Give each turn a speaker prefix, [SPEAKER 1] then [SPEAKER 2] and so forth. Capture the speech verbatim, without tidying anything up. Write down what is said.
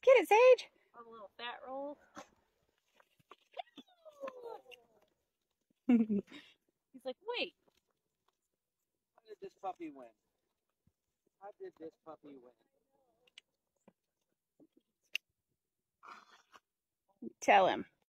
[SPEAKER 1] Get it, Sage.
[SPEAKER 2] A little fat roll. He's like, wait.
[SPEAKER 3] How did this puppy win? How did this puppy win?
[SPEAKER 1] Tell him.